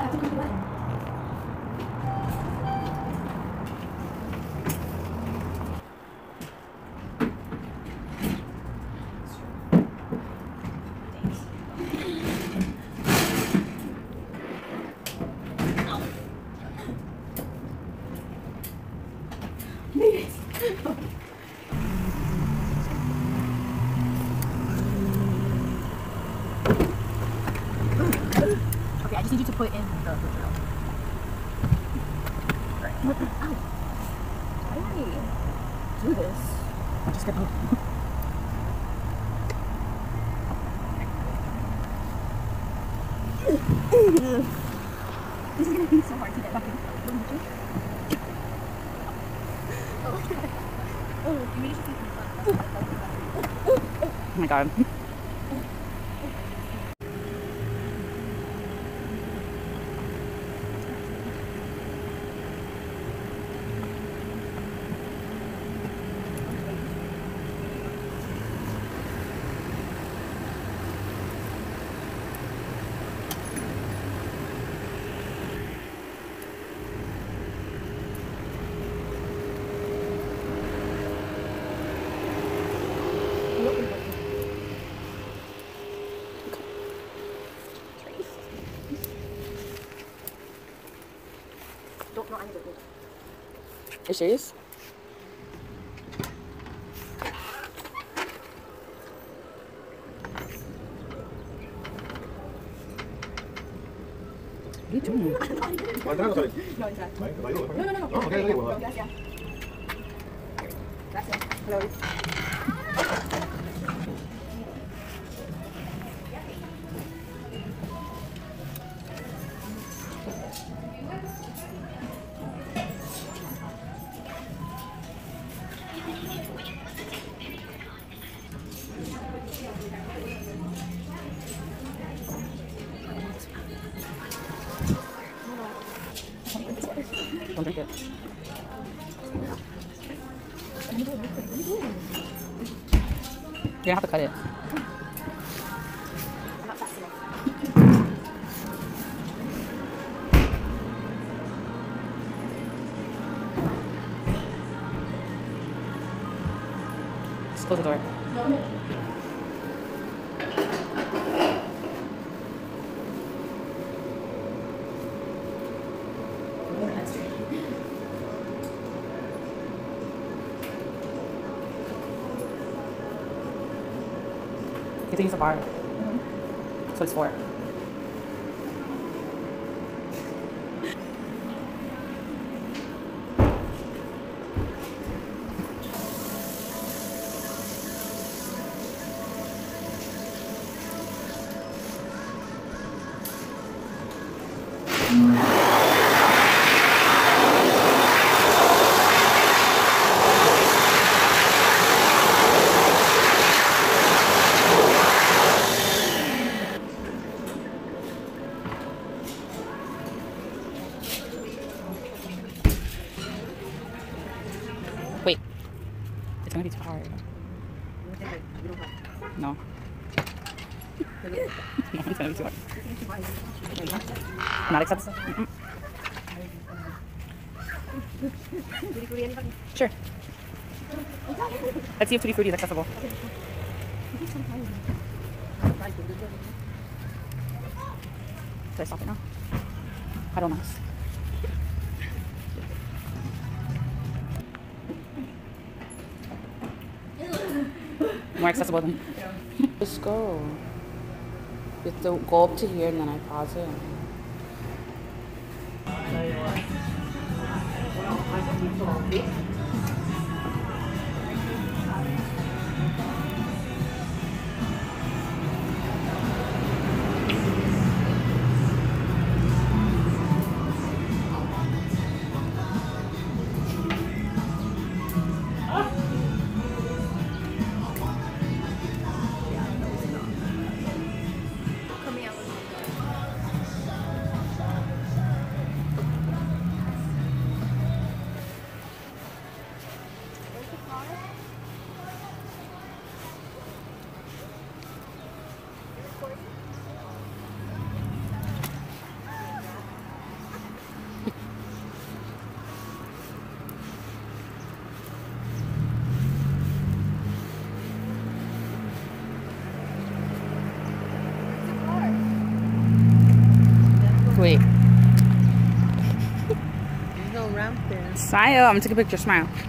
Okay, I just need you to put in the drill. Ow. Why do I do this? I'll just get out. This is gonna be so hard to get back in. Oh my god. You serious? What are you doing? No. Gracias. Hello. Don't drink it. You're gonna have to cut it. I'm not fast enough. Just close the door. You think it's a bar? So it's 4. Wait. It's gonna be too hard. No. No, it's gonna be too hard. Not acceptable. Sure. Let's see if Tutti Frutti is accessible. Should I stop it now? I don't know. More accessible than. Just go. You have to go up to here and then I pause it. ramp there. Smile. I'm gonna take a picture. Smile.